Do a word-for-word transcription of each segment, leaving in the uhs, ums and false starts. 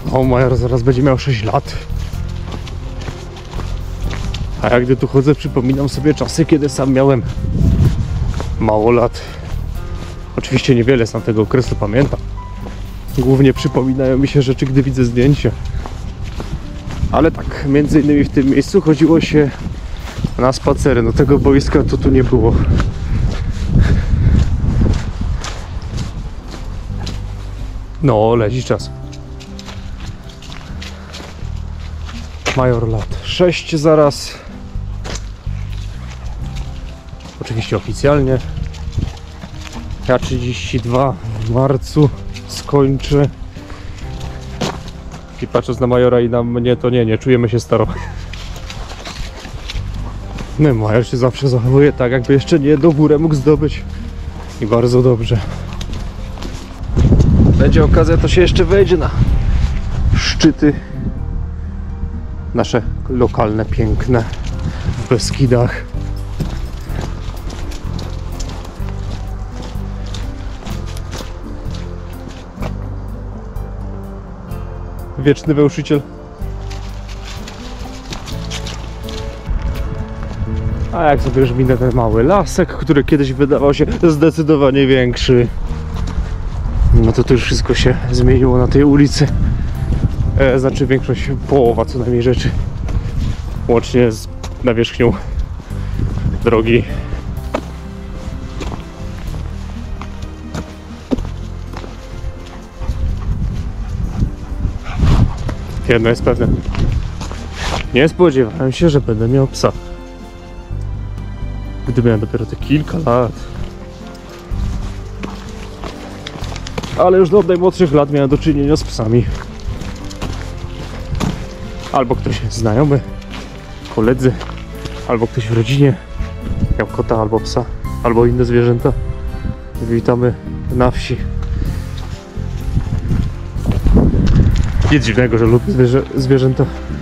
O, Major zaraz będzie miał sześć lat. A jak gdy tu chodzę, przypominam sobie czasy, kiedy sam miałem mało lat. Oczywiście niewiele z tamtego okresu pamiętam. Głównie przypominają mi się rzeczy, gdy widzę zdjęcie. Ale tak, między innymi w tym miejscu chodziło się na spacery. No tego boiska to tu nie było. No, leci czas. Major lat sześć zaraz. Oczywiście oficjalnie. Ja trzydzieści dwa w marcu skończę. I patrząc na Majora i na mnie, to nie, nie czujemy się staro. No, Major się zawsze zachowuje tak, jakby jeszcze nie jedną górę mógł zdobyć. I bardzo dobrze. Będzie okazja, to się jeszcze wejdzie na szczyty nasze lokalne, piękne w Beskidach. Wieczny wełszyciel. A jak sobie już minę ten mały lasek, który kiedyś wydawał się zdecydowanie większy, no to to już wszystko się zmieniło na tej ulicy. E, znaczy większość, połowa co najmniej rzeczy, łącznie z nawierzchnią drogi. Jedno jest pewne. Nie spodziewałem się, że będę miał psa. Gdy miałem dopiero te kilka lat. Ale już od najmłodszych lat miałem do czynienia z psami. Albo ktoś znajomy, koledzy, albo ktoś w rodzinie miał kota albo psa, albo inne zwierzęta. Witamy na wsi. Nic dziwnego, że lubię zwierzę, zwierzęta.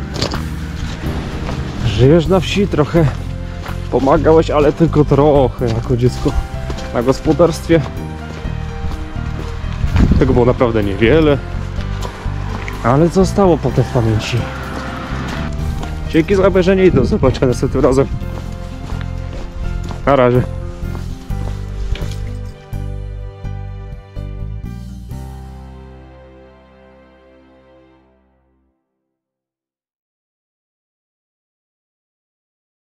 Żyjesz na wsi, trochę pomagałeś, ale tylko trochę jako dziecko na gospodarstwie. Tego było naprawdę niewiele, ale zostało potem w pamięci. Dzięki za obejrzenie i do zobaczenia następnym razem. Na razie.